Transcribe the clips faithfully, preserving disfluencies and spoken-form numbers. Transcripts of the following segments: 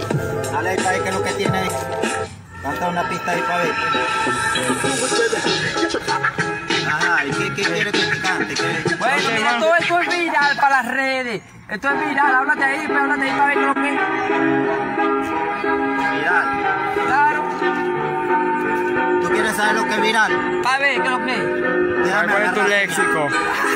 Dale ahí para ver qué es lo que tiene ahí. Canta una pista ahí para ver. Ajá, ¿y qué, qué quiere que te cante? ¿Qué? Bueno, mira, todo esto es viral para las redes. Esto es viral, háblate ahí, pues, háblate ahí para ver lo que es. Viral. Claro. ¿Tú quieres saber lo que es viral? Para ver qué es lo que es. Déjame ¿Cuál es tu agarrar. léxico?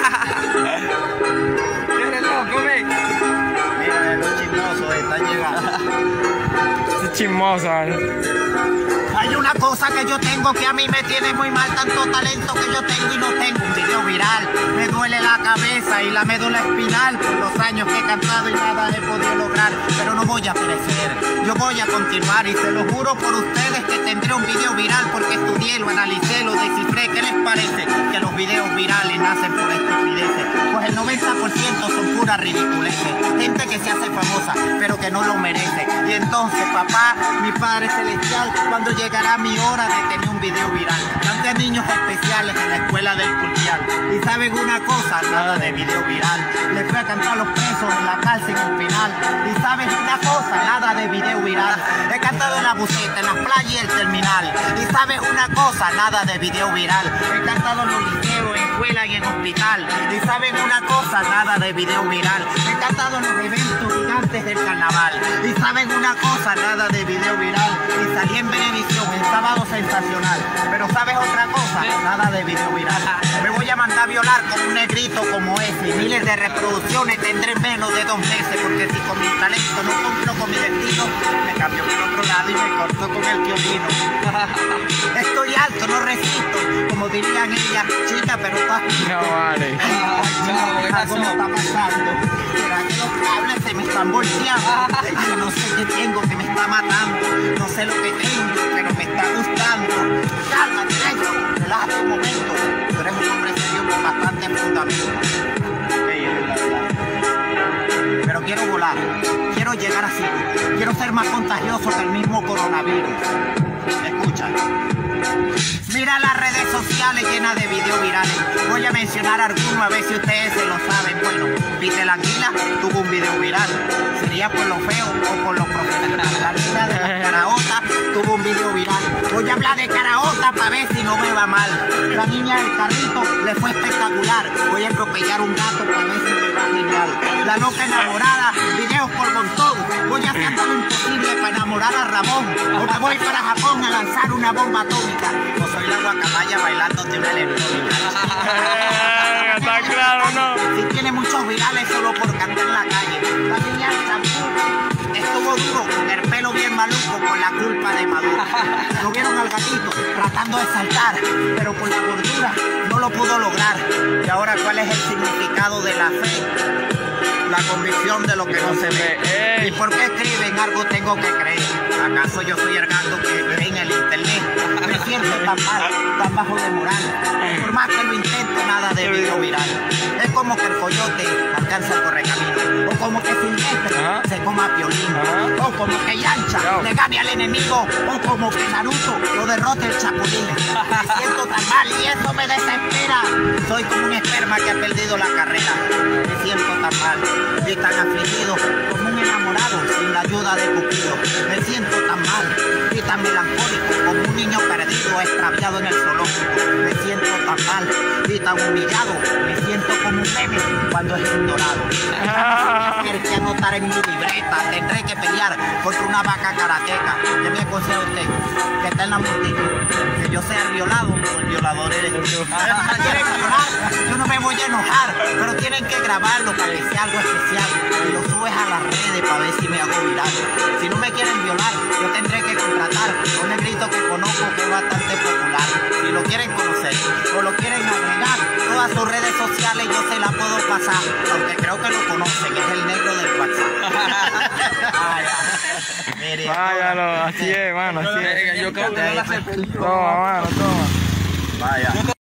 Eres loco, ve. Mira, los chismosos están llegando. Es chismoso, ¿vale? Hay una cosa que yo tengo que a mí me tiene muy mal, tanto talento que yo tengo y no tengo un video viral. Me duele la cabeza y la médula espinal por los años que he cantado y nada he podido lograr. Pero no voy a perecer, yo voy a continuar y se lo juro por ustedes que tendré un video viral porque estudié, lo analicé, lo descifré. ¿Qué les parece? Que los videos virales nacen por estupideces. Pues el noventa por ciento son puras ridiculeces. Gente que se hace famosa pero que no lo merece. Y entonces, papá, mi Padre Celestial, cuando llegará mi hora de tener un video viral? Canté a niños especiales en la escuela del Cultial. Y saben una cosa, nada de video viral. Les fui a cantar a los presos en la cárcel en el final. Y saben una cosa, nada de video viral. He cantado en la buceta, en las playas y el terminal. Y sabes una cosa, nada de video viral. He cantado en los liceos, en escuela y en hospital. Y saben una cosa, nada de video viral. He cantado en los eventos gigantes del carnaval. Y saben una cosa, nada de video viral. Y salí en Venevisión, en Sábado Sensacional. Pero sabes otra cosa, nada de video viral. Me voy a mandar a violar con un negrito como ese. Y miles de reproducciones tendré en menos de dos meses. Porque si con mi talento no cumplo con mi destino, me cambio por otro lado y me corto con el violino. Estoy alto, no resisto, como dirían ellas, chica, pero estás... No vale. Algo me está pasando. ¿Será que los cables se me están volteando? Ay, no sé qué tengo que me está matando. No sé lo que tengo, pero me está gustando. Cálmate, negro, relájate un momento. Tú eres un hombre serio con bastante fundamento. Ey, es verdad. Pero quiero volar, quiero llegar así. Quiero ser más contagioso que el mismo coronavirus. Escucha. Mira las redes sociales llenas de videos virales. Voy a mencionar algunos a ver si ustedes se lo saben. Bueno, Peter la Anguila tuvo un video viral. ¿Sería por lo feo o por lo profesional? La niña de la Caraota tuvo un video viral. Voy a hablar de Caraota para ver si no me va mal. La niña del carrito le fue espectacular. Voy a atropellar un gato para ver si me va genial. La loca enamorada, videos por montón. Voy a hacer todo lo imposible para enamorar a Ramón. O me voy para Japón a lanzar una bomba atómica. O soy la guacamaya bailando de una electrónica. Está claro, ¿no? Si tiene muchos virales solo por cantar en la calle. La niña del champú estuvo duro, con el pelo bien maluco por la culpa de Maduro. Lo vieron al gatito tratando de saltar, pero por la gordura no lo pudo lograr. Y ahora, ¿cuál es el significado de la fe? La convicción de lo que no se ve. ¿Y por qué escriben algo tengo que creer? ¿Acaso yo soy el gato que ve en el internet? Me siento tan mal, tan bajo de moral. Por más que lo intento, nada de video viral. Es como que el coyote alcanza el correcamino. O como que Silvestre se coma a Piolín. O como que Yancha le gane al enemigo. O como que Naruto lo derrote el Chapulín. Me siento tan mal y eso me desespera. Soy como un esperma que ha perdido la carrera. Me siento tan mal y tan afligido como un enamorado sin la ayuda de Cupido. Me siento tan mal y tan melancólico como un niño perdido extraviado en el zoológico. Me siento tan mal y tan humillado. Me siento como un meme cuando es ignorado. Tendré que anotar en mi libreta. Tendré que pelear contra una vaca karateca. ¿Qué me aconseja usted? Que está en la multitud. Que yo sea el violado o el violador eres tú. ¿Quieren violar? Yo no me voy a enojar, pero tienen que grabarlo para que sea algo especial. Y lo subes a las redes para ver si me hago viral. Si no me quieren violar, yo tendré que contratar a un negrito que conozco que es bastante popular. Si lo quieren conocer o lo quieren agregar, todas sus redes sociales yo se las puedo pasar. Aunque creo que lo conocen, es el negro del WhatsApp. Ay, mire, Váyalo, así es, mano, así es. Yo creo que no la acepto. Toma, mano, toma. Vaya.